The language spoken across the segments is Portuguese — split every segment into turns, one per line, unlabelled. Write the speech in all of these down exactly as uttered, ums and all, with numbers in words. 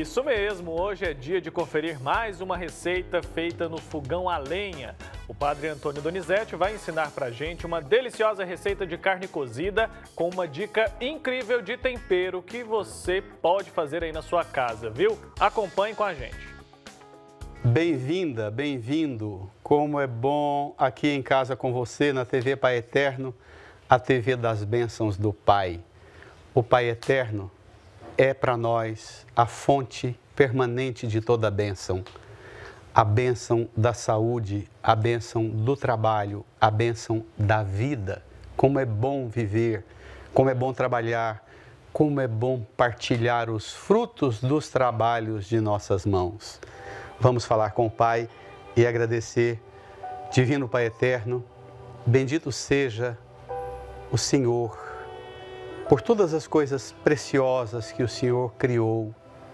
Isso mesmo, hoje é dia de conferir mais uma receita feita no fogão a lenha. O padre Antônio Donizete vai ensinar pra gente uma deliciosa receita de carne cozida com uma dica incrível de tempero que você pode fazer aí na sua casa, viu? Acompanhe com a gente.
Bem-vinda, bem-vindo. Como é bom aqui em casa com você na T V Pai Eterno, a T V das bênçãos do Pai. O Pai Eterno é para nós a fonte permanente de toda a bênção. A bênção da saúde, a bênção do trabalho, a bênção da vida. Como é bom viver, como é bom trabalhar, como é bom partilhar os frutos dos trabalhos de nossas mãos. Vamos falar com o Pai e agradecer. Divino Pai Eterno, bendito seja o Senhor por todas as coisas preciosas que o Senhor criou.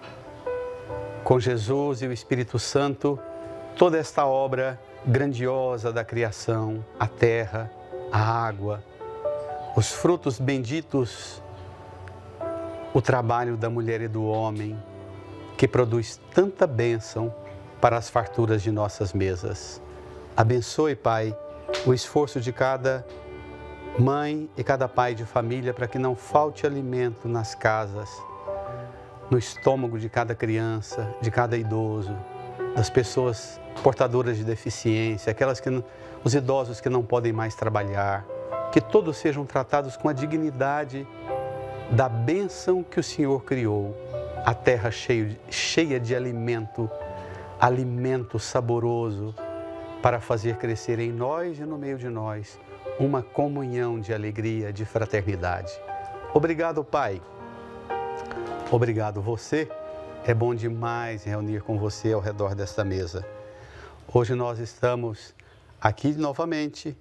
Com Jesus e o Espírito Santo, toda esta obra grandiosa da criação, a terra, a água, os frutos benditos, o trabalho da mulher e do homem, que produz tanta bênção para as farturas de nossas mesas. Abençoe, Pai, o esforço de cada mãe e cada pai de família para que não falte alimento nas casas, no estômago de cada criança, de cada idoso, das pessoas portadoras de deficiência, aquelas que não, os idosos que não podem mais trabalhar, que todos sejam tratados com a dignidade da bênção que o Senhor criou, a terra cheio, cheia de alimento, alimento saboroso para fazer crescer em nós e no meio de nós uma comunhão de alegria, de fraternidade. Obrigado, Pai. Obrigado, você. É bom demais reunir com você ao redor desta mesa. Hoje nós estamos aqui novamente,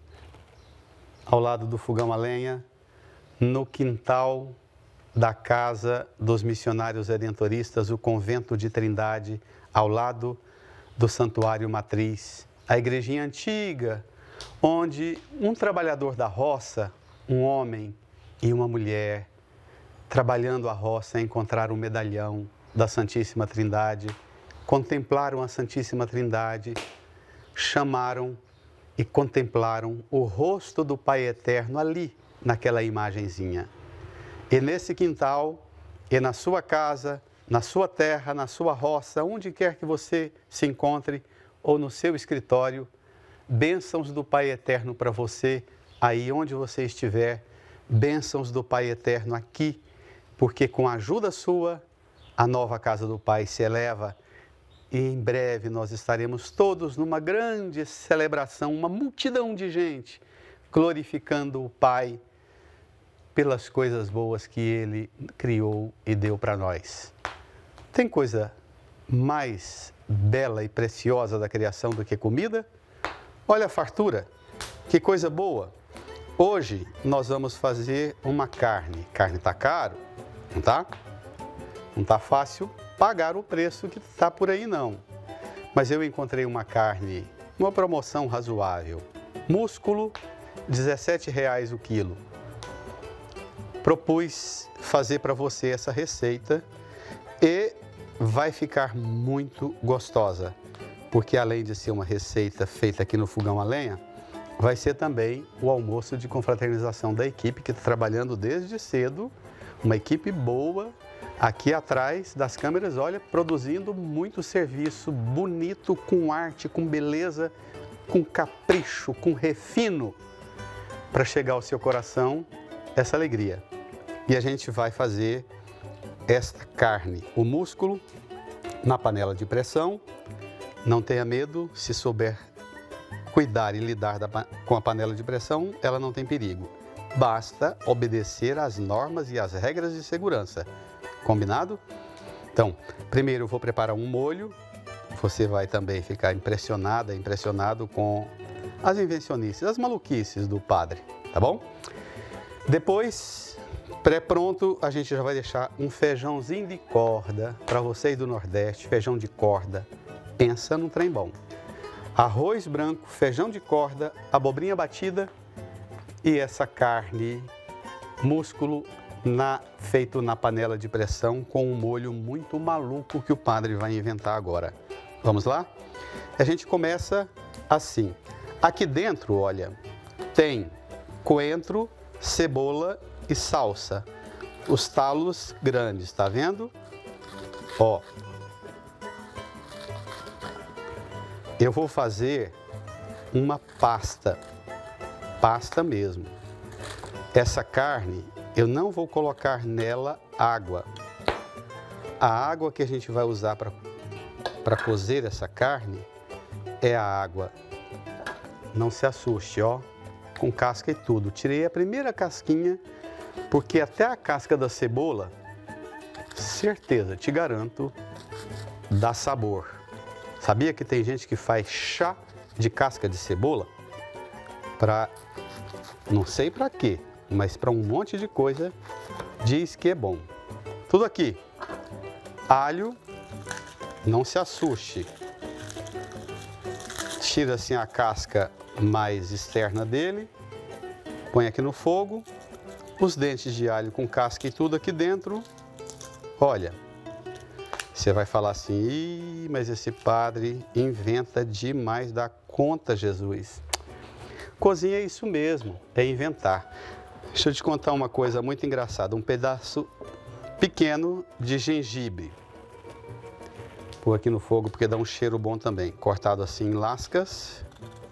ao lado do fogão a lenha, no quintal da Casa dos Missionários Redentoristas, o Convento de Trindade, ao lado do Santuário Matriz, a igrejinha antiga, onde um trabalhador da roça, um homem e uma mulher, trabalhando a roça, encontraram o medalhão da Santíssima Trindade, contemplaram a Santíssima Trindade, chamaram e contemplaram o rosto do Pai Eterno ali, naquela imagenzinha. E nesse quintal, e na sua casa, na sua terra, na sua roça, onde quer que você se encontre, ou no seu escritório, bênçãos do Pai Eterno para você, aí onde você estiver, bênçãos do Pai Eterno aqui, porque com a ajuda sua, a nova casa do Pai se eleva e em breve nós estaremos todos numa grande celebração, uma multidão de gente, glorificando o Pai pelas coisas boas que Ele criou e deu para nós. Tem coisa mais bela e preciosa da criação do que comida? Olha a fartura, que coisa boa. Hoje nós vamos fazer uma carne. Carne está caro, não tá? Não tá fácil pagar o preço que está por aí não. Mas eu encontrei uma carne, uma promoção razoável. Músculo, dezessete reais o quilo. Propus fazer para você essa receita e vai ficar muito gostosa, porque além de ser uma receita feita aqui no fogão a lenha, vai ser também o almoço de confraternização da equipe que está trabalhando desde cedo, uma equipe boa, aqui atrás das câmeras, olha, produzindo muito serviço bonito, com arte, com beleza, com capricho, com refino, para chegar ao seu coração essa alegria. E a gente vai fazer esta carne, o músculo, na panela de pressão. Não tenha medo, se souber cuidar e lidar da, com a panela de pressão, ela não tem perigo. Basta obedecer às normas e às regras de segurança. Combinado? Então, primeiro eu vou preparar um molho. Você vai também ficar impressionada, impressionado com as invencionices, as maluquices do padre, tá bom? Depois, pré-pronto, a gente já vai deixar um feijãozinho de corda para vocês do Nordeste, feijão de corda. Pensa num trem bom. Arroz branco, feijão de corda, abobrinha batida e essa carne, músculo na, feito na panela de pressão com um molho muito maluco que o padre vai inventar agora. Vamos lá? A gente começa assim. Aqui dentro, olha, tem coentro, cebola e salsa. Os talos grandes, tá vendo? Ó. Eu vou fazer uma pasta, pasta mesmo. Essa carne, eu não vou colocar nela água. A água que a gente vai usar para para cozer essa carne é a água. Não se assuste, ó, com casca e tudo. Tirei a primeira casquinha, porque até a casca da cebola, certeza, te garanto, dá sabor. Sabia que tem gente que faz chá de casca de cebola? Para, não sei para quê, mas para um monte de coisa, diz que é bom. Tudo aqui. Alho, não se assuste. Tira assim a casca mais externa dele, põe aqui no fogo, os dentes de alho com casca e tudo aqui dentro. Olha, você vai falar assim, Ih, mas esse padre inventa demais da conta, Jesus. Cozinha é isso mesmo, é inventar. Deixa eu te contar uma coisa muito engraçada, um pedaço pequeno de gengibre. Pôr aqui no fogo porque dá um cheiro bom também. Cortado assim em lascas.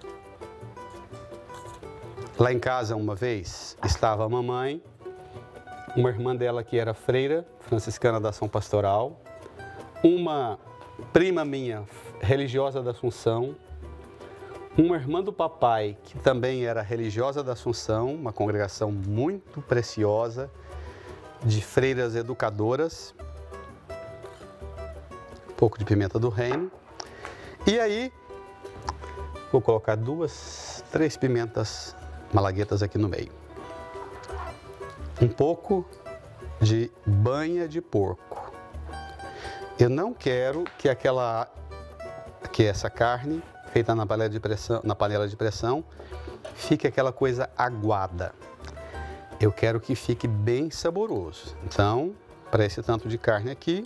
Lá em casa, uma vez, estava a mamãe, uma irmã dela que era freira, franciscana da Ação Pastoral, uma prima minha, religiosa da Assunção, uma irmã do papai, que também era religiosa da Assunção, uma congregação muito preciosa, de freiras educadoras, um pouco de pimenta do reino. E aí, vou colocar duas, três pimentas malaguetas aqui no meio. Um pouco de banha de porco. Eu não quero que aquela, que essa carne feita na panela de pressão, na panela de pressão, fique aquela coisa aguada. Eu quero que fique bem saboroso. Então, para esse tanto de carne aqui,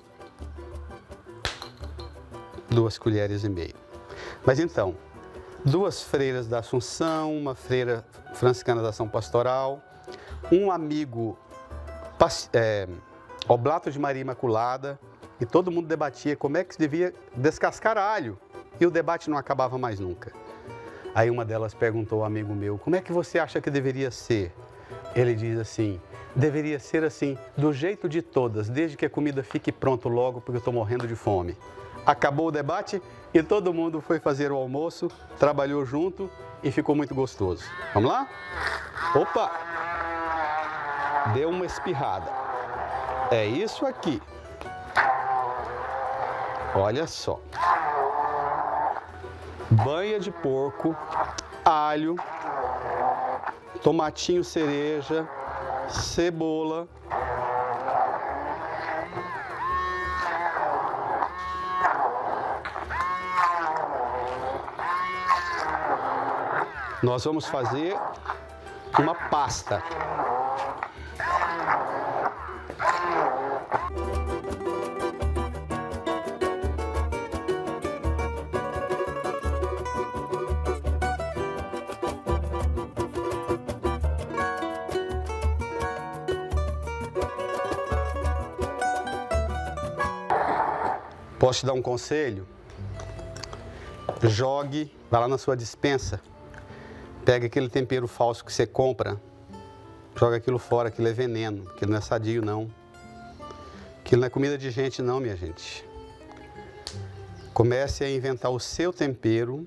duas colheres e meia. Mas então, duas freiras da Assunção, uma freira franciscana da Ação Pastoral, um amigo é, oblato de Maria Imaculada, e todo mundo debatia como é que se devia descascar alho, e o debate não acabava mais nunca. Aí uma delas perguntou ao amigo meu, como é que você acha que deveria ser? Ele diz assim, deveria ser assim, do jeito de todas, desde que a comida fique pronta logo, porque eu estou morrendo de fome. Acabou o debate e todo mundo foi fazer o almoço, trabalhou junto e ficou muito gostoso. Vamos lá? Opa! Deu uma espirrada. É isso aqui. Olha só. Banha de porco, alho, tomatinho cereja, cebola. Nós vamos fazer uma pasta. Posso te dar um conselho? Jogue, vá lá na sua despensa, pega aquele tempero falso que você compra, joga aquilo fora, aquilo é veneno, aquilo não é sadio não. Aquilo não é comida de gente não, minha gente. Comece a inventar o seu tempero,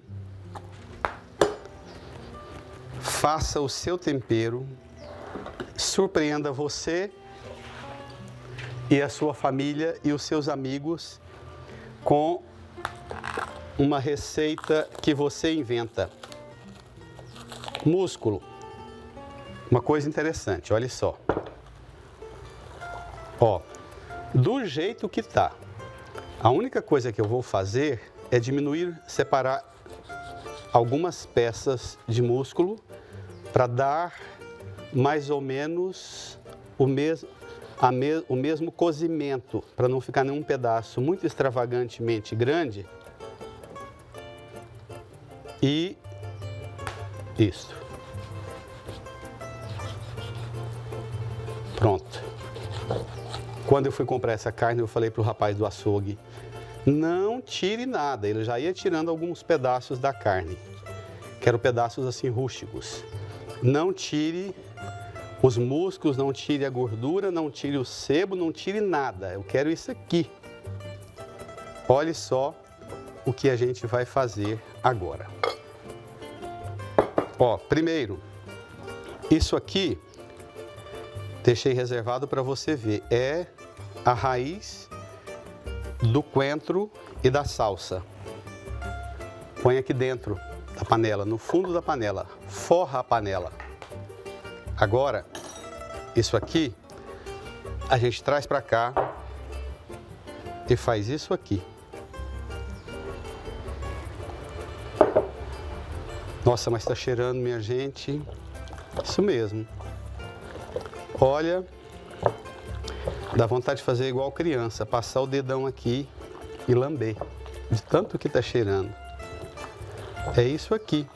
faça o seu tempero, surpreenda você e a sua família e os seus amigos com uma receita que você inventa. Músculo. Uma coisa interessante, olha só. Ó, do jeito que tá. A única coisa que eu vou fazer é diminuir, separar algumas peças de músculo para dar mais ou menos o mesmo, a me, o mesmo cozimento, para não ficar nenhum pedaço muito extravagantemente grande. E isso. Pronto. Quando eu fui comprar essa carne, eu falei para o rapaz do açougue, não tire nada. Ele já ia tirando alguns pedaços da carne. Quero pedaços assim rústicos. Não tire os músculos, não tire a gordura, não tire o sebo, não tire nada. Eu quero isso aqui. Olhe só o que a gente vai fazer agora. Ó, primeiro, isso aqui, deixei reservado para você ver, é a raiz do coentro e da salsa. Põe aqui dentro da panela, no fundo da panela, forra a panela. Agora, isso aqui, a gente traz para cá e faz isso aqui. Nossa, mas está cheirando, minha gente. Isso mesmo. Olha, dá vontade de fazer igual criança, passar o dedão aqui e lamber, de tanto que está cheirando. É isso aqui.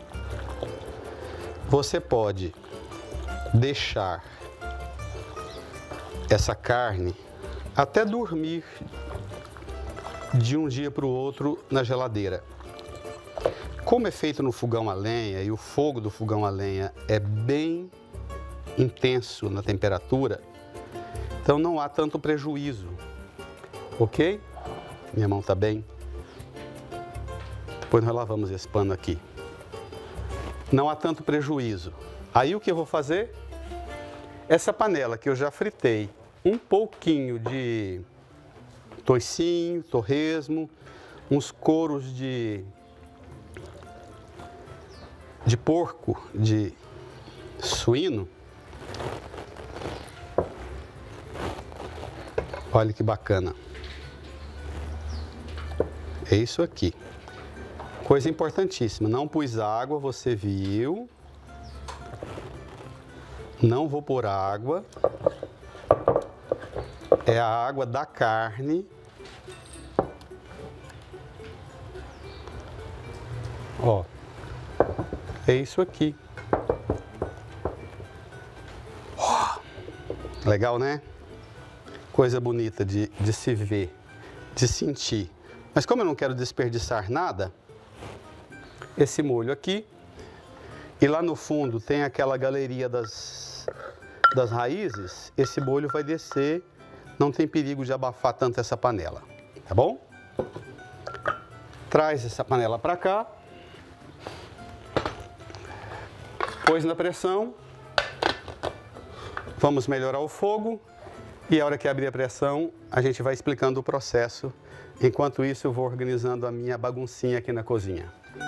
Você pode deixar essa carne até dormir de um dia para o outro na geladeira. Como é feito no fogão a lenha e o fogo do fogão a lenha é bem intenso na temperatura, então não há tanto prejuízo, ok? Minha mão tá bem. Depois nós lavamos esse pano aqui. Não há tanto prejuízo. Aí o que eu vou fazer? Essa panela que eu já fritei, um pouquinho de toicinho, torresmo, uns couros de, de porco, de suíno. Olha que bacana. É isso aqui. Coisa importantíssima, não pus água, você viu. Não vou pôr água. É a água da carne. Ó, é isso aqui. Oh, legal, né? Coisa bonita de, de se ver, de sentir. Mas como eu não quero desperdiçar nada, esse molho aqui, e lá no fundo tem aquela galeria das, das raízes, esse molho vai descer, não tem perigo de abafar tanto essa panela, tá bom? Traz essa panela para cá, pôs na pressão, vamos melhorar o fogo, e a hora que abrir a pressão, a gente vai explicando o processo. Enquanto isso, eu vou organizando a minha baguncinha aqui na cozinha.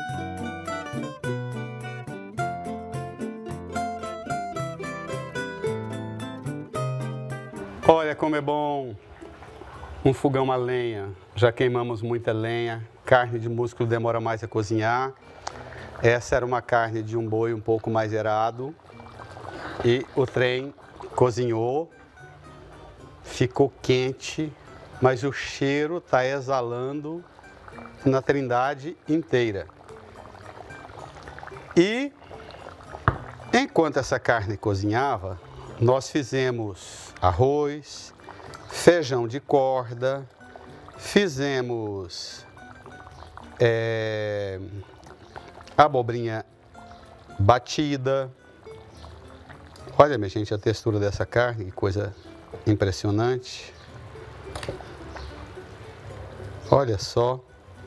Olha como é bom um fogão a lenha. Já queimamos muita lenha, carne de músculo demora mais a cozinhar. Essa era uma carne de um boi um pouco mais erado. E o trem cozinhou, ficou quente, mas o cheiro está exalando na Trindade inteira. E enquanto essa carne cozinhava, nós fizemos arroz, feijão de corda, fizemos é, abobrinha batida. Olha, minha gente, a textura dessa carne, que coisa impressionante. Olha só.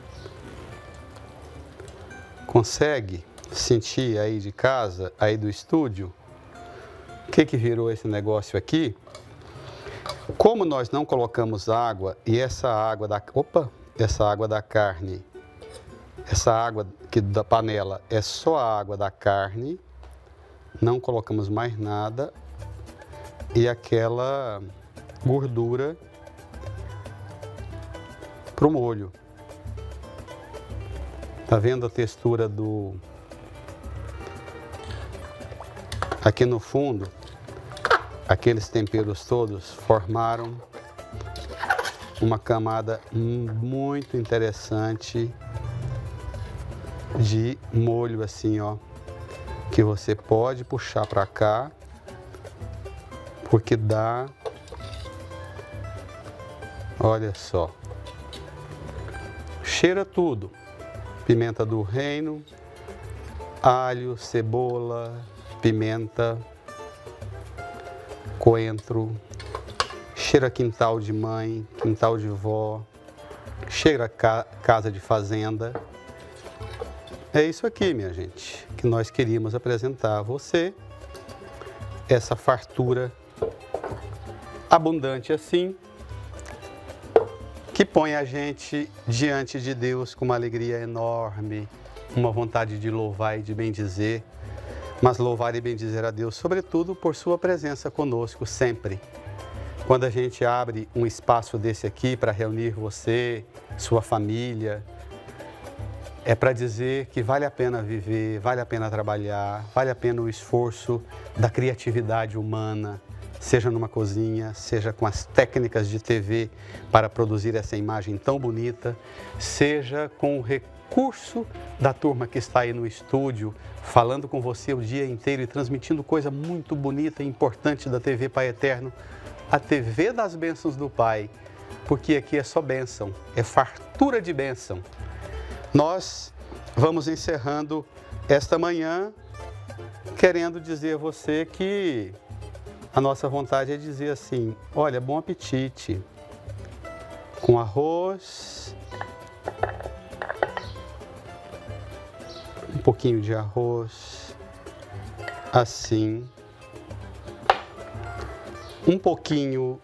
Consegue sentir aí de casa, aí do estúdio, o que que virou esse negócio aqui? Como nós não colocamos água e essa água da, opa, essa água da carne, essa água que da panela é só a água da carne, não colocamos mais nada e aquela gordura pro molho. Tá vendo a textura do aqui no fundo? aqueles temperos todos formaram uma camada muito interessante de molho assim, ó, que você pode puxar para cá, porque dá, olha só, cheira tudo, pimenta do reino, alho, cebola, pimenta, coentro, cheira quintal de mãe, quintal de vó, cheira ca casa de fazenda. É isso aqui, minha gente, que nós queríamos apresentar a você, essa fartura abundante assim, que põe a gente diante de Deus com uma alegria enorme, uma vontade de louvar e de bendizer, mas louvar e bendizer a Deus, sobretudo por sua presença conosco sempre. Quando a gente abre um espaço desse aqui para reunir você, sua família, é para dizer que vale a pena viver, vale a pena trabalhar, vale a pena o esforço da criatividade humana, seja numa cozinha, seja com as técnicas de T V para produzir essa imagem tão bonita, seja com o recurso da turma que está aí no estúdio, falando com você o dia inteiro e transmitindo coisa muito bonita e importante da T V Pai Eterno, a T V das bênçãos do Pai, porque aqui é só bênção, é fartura de bênção. Nós vamos encerrando esta manhã querendo dizer a você que a nossa vontade é dizer assim, olha, bom apetite, com arroz, um pouquinho de arroz, assim, um pouquinho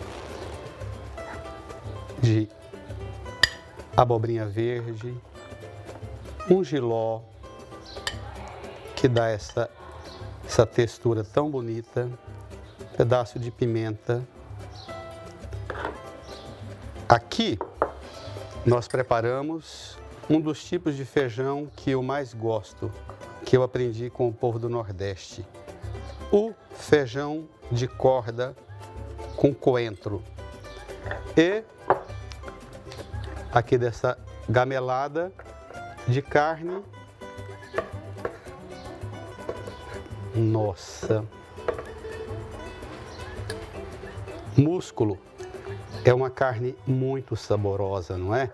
de abobrinha verde, um jiló, que dá essa, essa textura tão bonita, um pedaço de pimenta. Aqui nós preparamos um dos tipos de feijão que eu mais gosto, que eu aprendi com o povo do Nordeste, o feijão de corda com coentro. E aqui dessa gamelada de carne. Nossa! Músculo é uma carne muito saborosa, não é?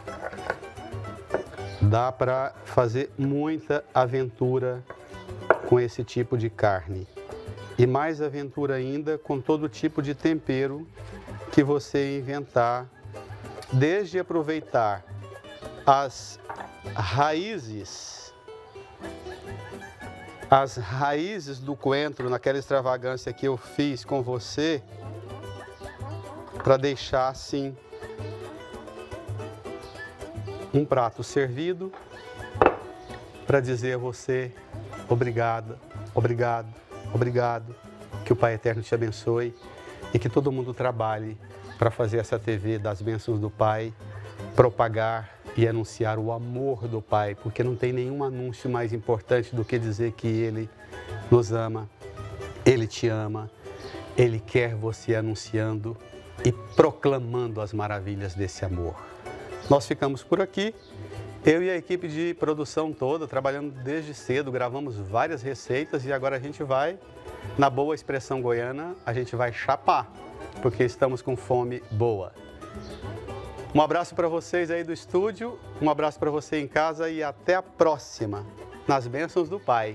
Dá para fazer muita aventura com esse tipo de carne. E mais aventura ainda com todo tipo de tempero que você inventar, desde aproveitar as raízes, as raízes do coentro, naquela extravagância que eu fiz com você, para deixar assim um prato servido, para dizer a você obrigado, obrigado, obrigado, que o Pai Eterno te abençoe e que todo mundo trabalhe para fazer essa T V das bênçãos do Pai, propagar e anunciar o amor do Pai, porque não tem nenhum anúncio mais importante do que dizer que Ele nos ama, Ele te ama, Ele quer você anunciando e proclamando as maravilhas desse amor. Nós ficamos por aqui, eu e a equipe de produção toda, trabalhando desde cedo, gravamos várias receitas e agora a gente vai, na boa expressão goiana, a gente vai chapar, porque estamos com fome boa. Um abraço para vocês aí do estúdio, um abraço para você em casa e até a próxima, nas bênçãos do Pai.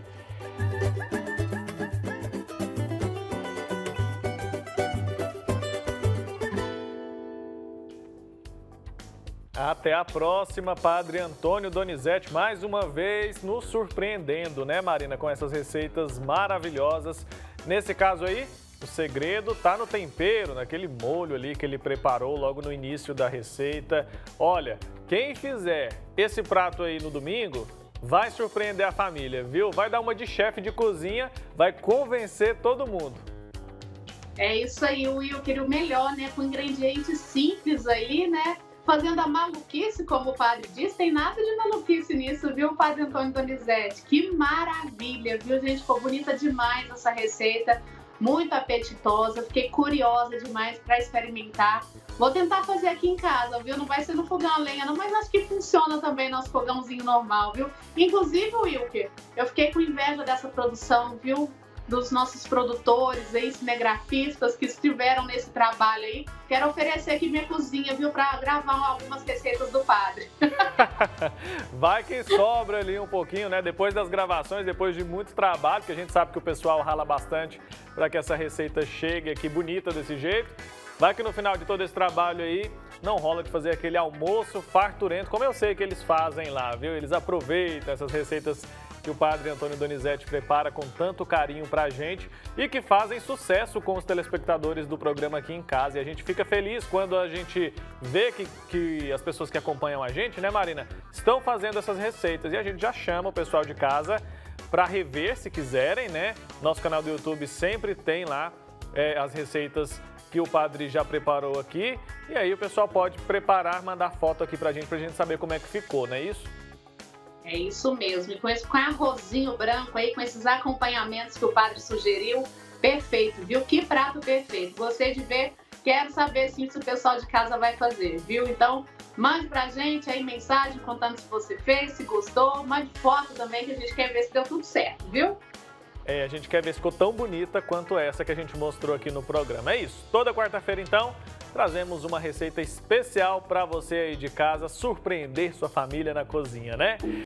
Até a próxima, Padre Antônio Donizete, mais uma vez nos surpreendendo, né, Marina, com essas receitas maravilhosas. Nesse caso aí, o segredo está no tempero, naquele molho ali que ele preparou logo no início da receita. Olha, quem fizer esse prato aí no domingo vai surpreender a família, viu? Vai dar uma de chefe de cozinha, vai convencer todo mundo.
É isso aí, Will, eu queria o melhor, né? Com ingredientes simples aí, né? Fazendo a maluquice, como o padre diz, tem nada de maluquice nisso, viu, Padre Antônio Donizete? Que maravilha, viu, gente? Ficou bonita demais essa receita. muito apetitosa. Fiquei curiosa demais para experimentar. Vou tentar fazer aqui em casa, viu? Não vai ser no fogão a lenha, não, mas acho que funciona também nosso fogãozinho normal, viu? Inclusive, Wilker, eu fiquei com inveja dessa produção, viu? Dos nossos produtores aí, cinegrafistas que estiveram nesse trabalho aí. Quero oferecer aqui minha cozinha, viu? Para gravar algumas receitas do padre.
Vai que sobra ali um pouquinho, né? Depois das gravações, depois de muito trabalho, que a gente sabe que o pessoal rala bastante para que essa receita chegue aqui bonita desse jeito. Vai que no final de todo esse trabalho aí, não rola de fazer aquele almoço farturento, como eu sei que eles fazem lá, viu? Eles aproveitam essas receitas que o padre Antônio Donizete prepara com tanto carinho pra gente e que fazem sucesso com os telespectadores do programa aqui em casa. E a gente fica feliz quando a gente vê que, que as pessoas que acompanham a gente, né, Marina, estão fazendo essas receitas. E a gente já chama o pessoal de casa para rever, se quiserem, né? Nosso canal do YouTube sempre tem lá é, as receitas que o padre já preparou aqui. E aí o pessoal pode preparar, mandar foto aqui pra gente, pra gente saber como é que ficou, não é isso?
É isso mesmo, e com esse com arrozinho branco aí, com esses acompanhamentos que o padre sugeriu, perfeito, viu? Que prato perfeito. Gostei de ver, quero saber sim se o pessoal de casa vai fazer, viu? Então, mande pra gente aí mensagem contando se você fez, se gostou, mande foto também que a gente quer ver se deu tudo certo, viu?
É, a gente quer ver se ficou tão bonita quanto essa que a gente mostrou aqui no programa. É isso, toda quarta-feira então, trazemos uma receita especial para você aí de casa surpreender sua família na cozinha, né?